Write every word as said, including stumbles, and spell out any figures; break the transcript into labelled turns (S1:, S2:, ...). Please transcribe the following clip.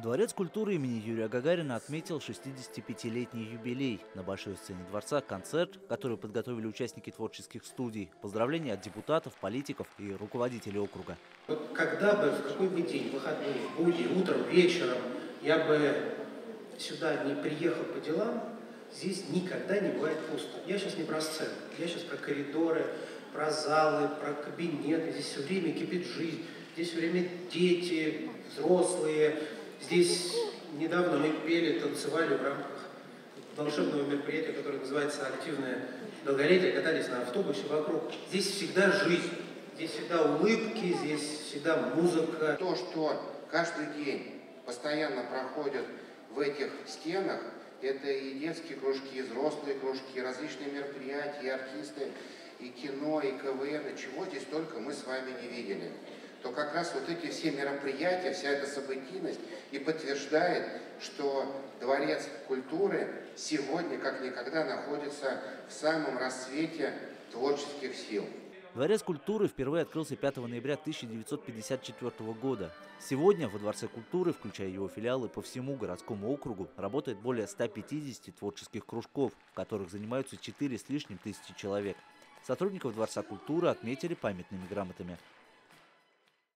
S1: Дворец культуры имени Юрия Гагарина отметил шестидесятипятилетний юбилей. На большой сцене дворца концерт, который подготовили участники творческих студий. Поздравления от депутатов, политиков и руководителей округа.
S2: Вот когда бы, в какой бы день, выходные, в будни, утром, вечером, я бы сюда не приехал по делам, здесь никогда не бывает пусто. Я сейчас не про сцену, я сейчас про коридоры, про залы, про кабинеты. Здесь все время кипит жизнь, здесь все время дети, взрослые. Здесь недавно мы пели, танцевали в рамках волшебного мероприятия, которое называется «Активное долголетие», катались на автобусе вокруг. Здесь всегда жизнь, здесь всегда улыбки, здесь всегда музыка.
S3: То, что каждый день постоянно проходит в этих стенах, это и детские кружки, и взрослые кружки, и различные мероприятия, и артисты, и кино, и КВН, и чего здесь только мы с вами не видели. То как раз вот эти все мероприятия, вся эта событийность и подтверждает, что Дворец культуры сегодня как никогда находится в самом расцвете творческих сил.
S1: Дворец культуры впервые открылся пятого ноября тысяча девятьсот пятьдесят четвёртого года. Сегодня во Дворце культуры, включая его филиалы по всему городскому округу, работает более ста пятидесяти творческих кружков, в которых занимаются четыре с лишним тысячи человек. Сотрудников Дворца культуры отметили памятными грамотами.